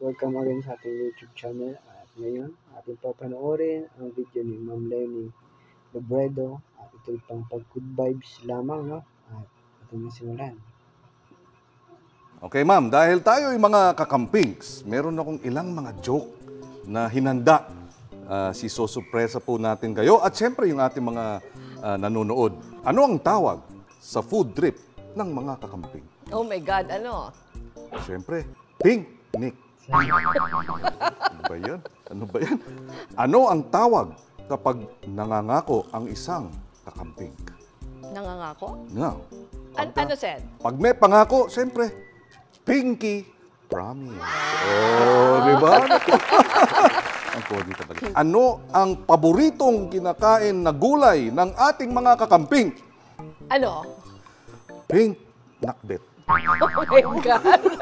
welcome again sa ating YouTube channel. At ngayon, ating papanoorin ang video ni Ma'am Lenny Robredo. At ito'y pang pag-good vibes lamang, no? At ating simulan. Okay, ma'am, dahil tayo ay mga kakampings, meron akong ilang mga joke na hinanda. Sisosurpresa po natin kayo at syempre yung ating mga nanonood. Ano ang tawag sa food trip ng mga kakamping? Oh my God, ano? Siyempre, picnic. Ano ba yan? Ano ba yan? Ano ang tawag kapag nangangako ang isang kakamping? Nangangako? No. Ano, Sed? Pag may pangako, siyempre, pinky promise. Oh, di ba? Ang kodi talaga. Ano ang paboritong kinakain na gulay ng ating mga kakamping? Ano? Pink nakbet. Oh my God.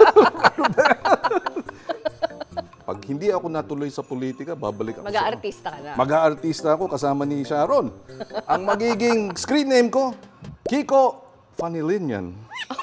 Pag hindi ako natuloy sa politika, babalik ako Mag-aartista ka na. Mag-aartista ako kasama ni Sharon. Ang magiging screen name ko, Kiko Fanilinian.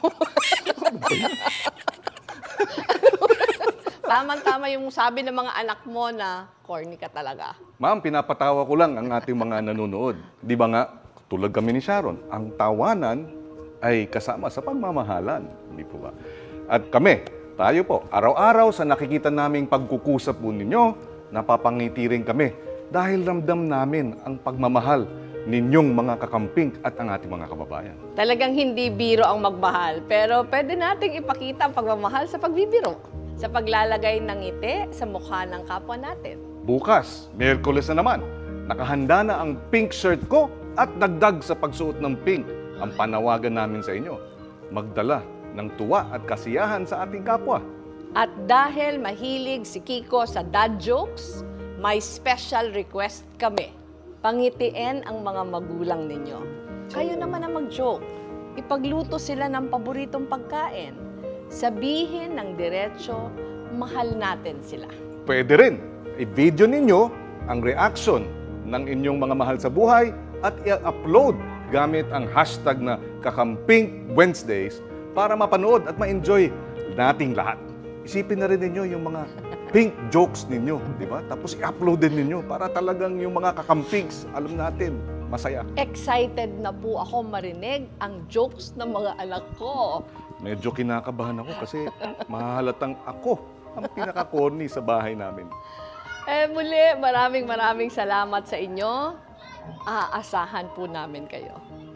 Tamang-tama yung sabi ng mga anak mo na corny ka talaga. Ma'am, pinapatawa ko lang ang ating mga nanonood. Di ba nga, tulad kami ni Sharon, ang tawanan ay kasama sa pagmamahalan. Hindi po ba? At kami, tayo po, araw-araw sa nakikita naming pagkukusap po ninyo, napapangiti rin kami dahil ramdam namin ang pagmamahal ninyong mga kakamping at ang ating mga kababayan. Talagang hindi biro ang magmahal, pero pwede nating ipakita ang pagmamahal sa pagbibiro, sa paglalagay ng ngiti sa mukha ng kapwa natin. Bukas, Miyerkules na naman, nakahanda na ang pink shirt ko at dagdag sa pagsuot ng pink. Ang panawagan namin sa inyo, magdala ng tuwa at kasiyahan sa ating kapwa. At dahil mahilig si Kiko sa dad jokes, may special request kami. Pangitiin ang mga magulang ninyo. Kayo naman ang mag-joke. Ipagluto sila ng paboritong pagkain. Sabihin ng diretso, mahal natin sila. Pwede rin, i-video ninyo ang reaction ng inyong mga mahal sa buhay at i-upload gamit ang hashtag na Kakamping Wednesdays para mapanood at ma-enjoy nating lahat. Isipin na rin ninyo yung mga pink jokes ninyo, di ba? Tapos i-upload din ninyo para talagang yung mga kakampings, alam natin, masaya. Excited na po ako marinig ang jokes ng mga anak ko. Medyo kinakabahan ako kasi mahahalatang ako ang pinaka-corny sa bahay namin. Muli, maraming salamat sa inyo. Aasahan po namin kayo.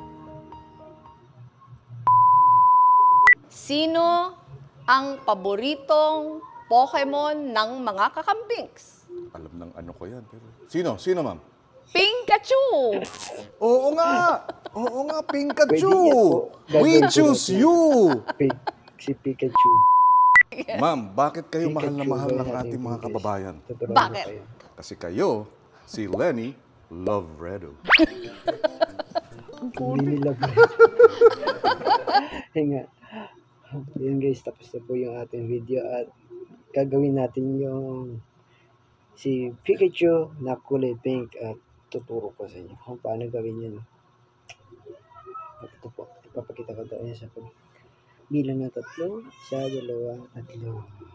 Sino ang paboritong Pokemon ng mga kakampings? Alam ng ano ko yan. Pero... Sino? Sino, ma'am? Pikachu! Oo nga! Oo nga, Pikachu! Pwede yan po. We Gagawin ko choose natin. you! Si Pikachu. Ma'am, bakit kayo mahal na Pikachu mahal ba ng natin ating mga Pikachu? kababayan? Tuturuan Bakit? ko kayo. Kasi kayo, si Lenny Lovredo. Mini love. Hinga. Yun guys, tapos na po yung ating video at gagawin natin yung si Pikachu na kulay pink at tuturo ko sa inyo kung paano gawin yun. At ito po, ipapakita ko daw yan sa bilang na 3, 1, 2, 3.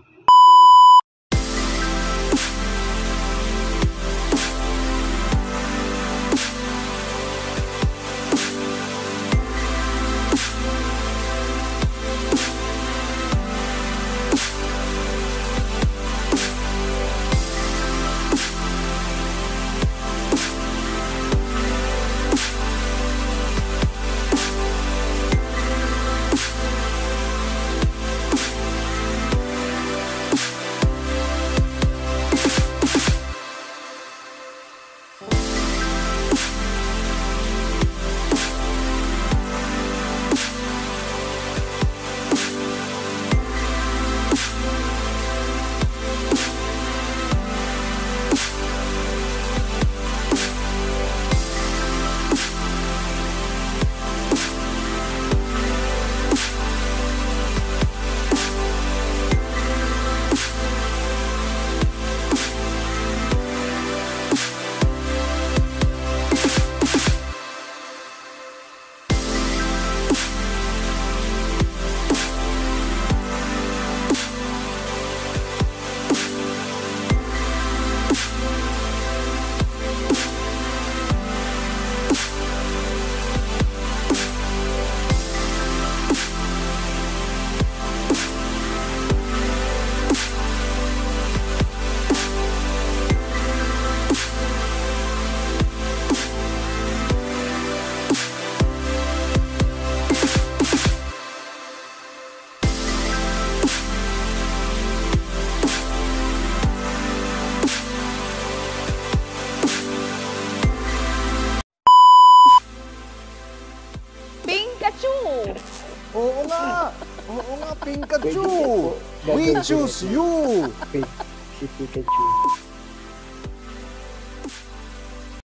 Oo nga, Pwede Pikachu! po. We Gagawin ko choose na- you! Si Pikachu.